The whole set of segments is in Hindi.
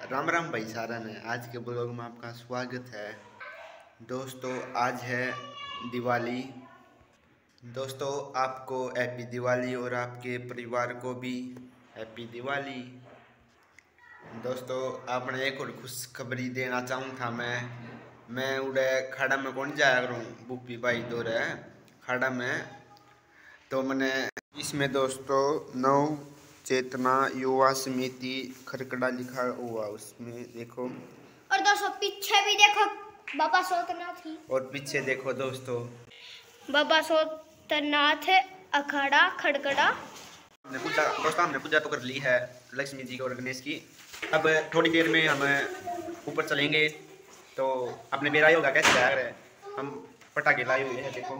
राम राम भाई सारा ने आज के ब्लॉग में आपका स्वागत है। दोस्तों आज है दिवाली। दोस्तों आपको हैप्पी दिवाली और आपके परिवार को भी हैप्पी दिवाली। दोस्तों आपने एक और खुशखबरी देना चाहूँ था। मैं उड़े खाड़ा में कौन जाया करूँ बुप्पी भाई दो रहे खाड़ा में, तो मैंने इसमें दोस्तों नव चेतना युवा समिति खरकड़ा लिखा हुआ उसमें देखो। और दोस्तों पीछे भी देखो बाबा सोतनाथ ही। और पीछे देखो दोस्तों बाबा सोतनाथ अखाड़ा खड़कड़ा। हमने पूजा तो कर ली है लक्ष्मी जी और गणेश की। अब थोड़ी देर में हम ऊपर चलेंगे तो अपने बेराई होगा कैसे जाया रहे। हम पटाखे लाए हुए हैं देखो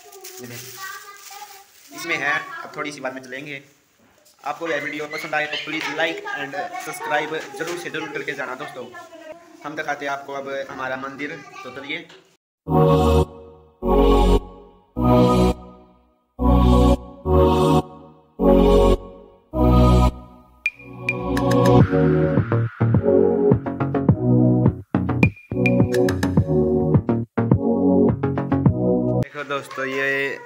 इसमें है। अब थोड़ी सी बात में चलेंगे। आपको यह वीडियो पसंद आए तो प्लीज़ लाइक एंड सब्सक्राइब जरूर से जरूर करके जाना दोस्तों। हम दिखाते हैं आपको अब हमारा मंदिर, तो चलिए। देखो दोस्तों ये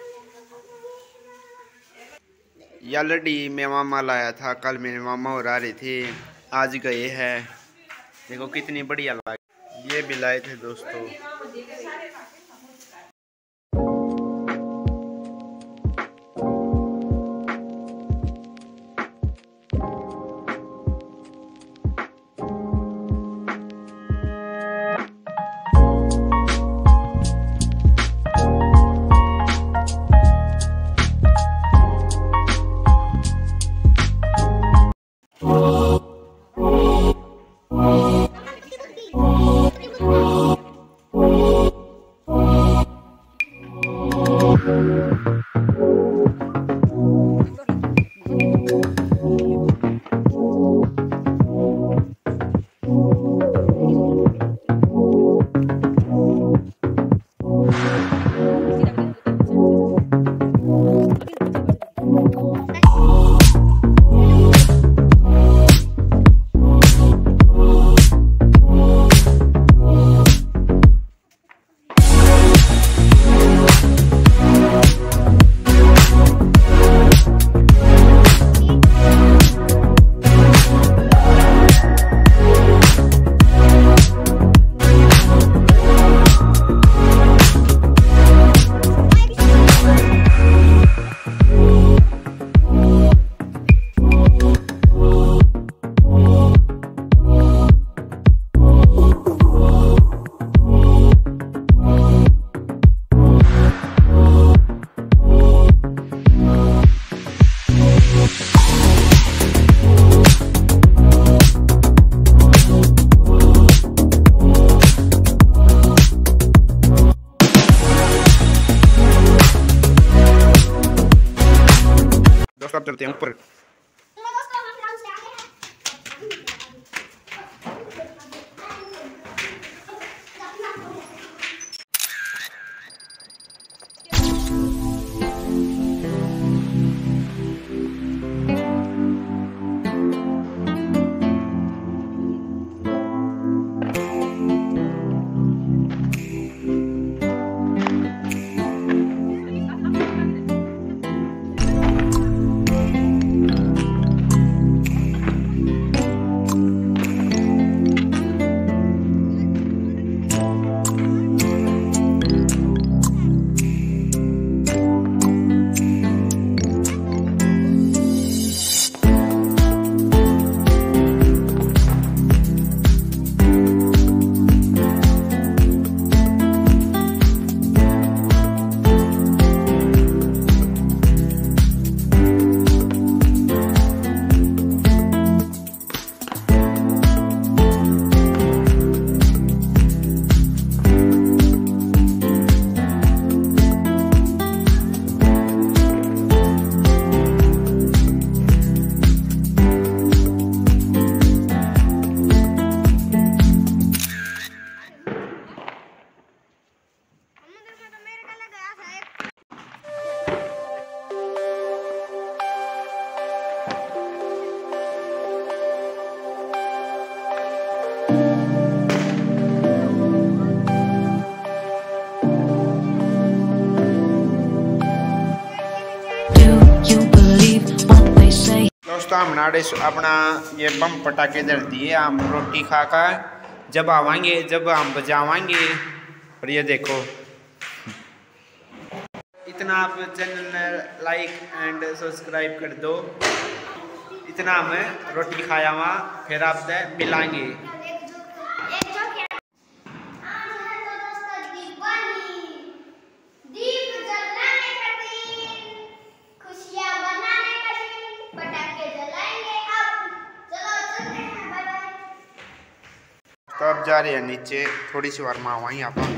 लड़ी में मामा लाया था, कल मेरे मामा और आ रहे थे, आज गए हैं। देखो कितनी बढ़िया लगी। ये भी लाए थे दोस्तों। दोस्तों अब चलते हैं ऊपर। नाड़े अपना ये बम पटाखे धर दिए, हम रोटी खा कर जब आवाएंगे, जब हम बजावाएंगे। और ये देखो, इतना आप चैनल लाइक एंड सब्सक्राइब कर दो, इतना हमें रोटी खाया वहाँ, फिर आपसे मिलाएंगे। तो अब जा रहे हैं नीचे, थोड़ी सी वर्मा हुआ यहाँ पर।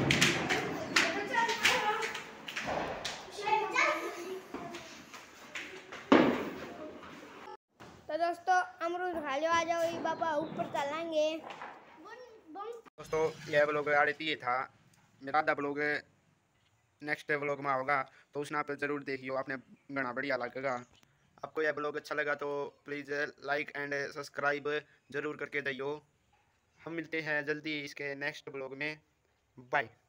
तो दोस्तों अमरूद खा लो, आ जाओ बाबा, ऊपर चलेंगे। दोस्तों यह ब्लॉग आड़ती ये था, मेरा आधा ब्लॉग नेक्स्ट ब्लॉग में होगा, तो उसने आप जरूर देखियो, आपने घना बढ़िया लगेगा। आपको यह ब्लॉग अच्छा लगा तो प्लीज़ लाइक एंड सब्सक्राइब जरूर करके दियो। हम मिलते हैं जल्दी इसके नेक्स्ट ब्लॉग में। बाय।